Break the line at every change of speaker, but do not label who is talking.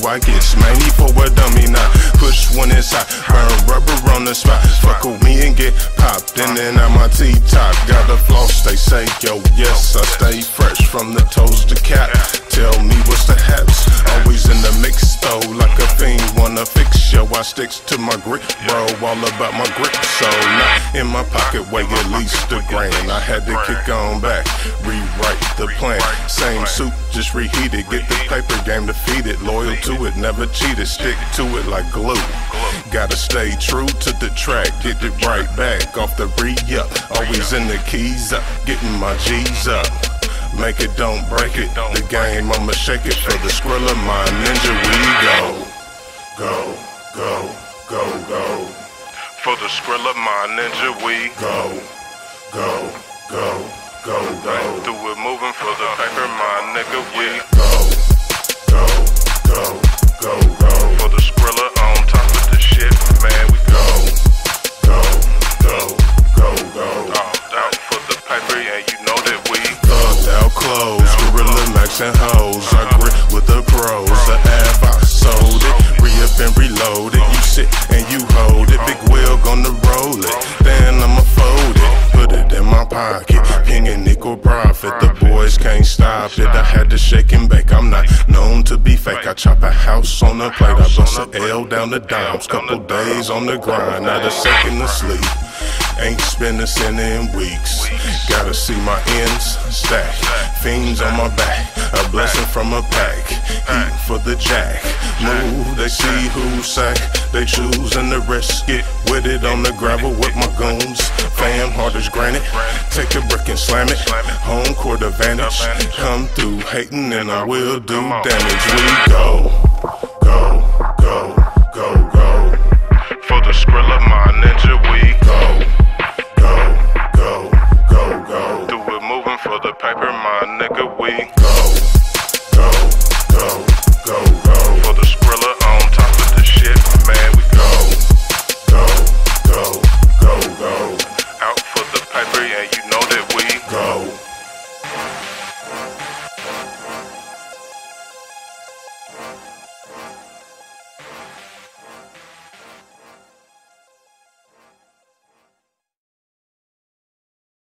I get smangy for a dummy now. Push one inside, burn rubber on the spot. Fuck with me and get popped, in and out my T-top. Got the floss, they say, yo, yes, I stay fresh from the toes to cap. Tell me what's the haps, always in the mix though, like a fiend wanna fix yo. I sticks to my grip, bro, all about my grip. So not in my pocket, weigh at least a grand. I had to kick on back, rewrite the plan. Same suit, just reheated, get the paper game defeated. Loyal to it, never cheated, stick to it like glue. Gotta stay true to the track, get it right back off the re-up. Always in the keys up, getting my G's up. Make it, don't break it, the game, I'ma shake it. For the Scrill of my ninja, we go. Go, go, go, go. For the Scrill of my ninja, we go. Go, go, go, go. Do it moving for the paper, my nigga, we go. Go, go, go, go. For the Skrilla on top of the shit, man, we go. Go, go, go, go. Out for the paper, yeah, you know that we thugged out clothes, gorilla max and hoes. I grip with the pros, the half I sold it, re-up and reload it. You sit and you hold it, big wheel gonna roll it, then I'ma fold it, put it in my pocket, ping and nickel profit. The boys can't stop it, I had to shake and bake. I'm not known to be fake, I chop a house on the plate, I bust an L down the dimes. Couple days on the grind, not a second to sleep. Ain't spent a cent in weeks. Gotta see my ends stack. Fiends on my back, a blessing from a pack. Heat for the jack. Move, they see who sack. They choose and the rest get with it on the gravel with my goons. Fam, hard as granite. Take a brick and slam it. Home court advantage. Come through hating and I will do damage. We go.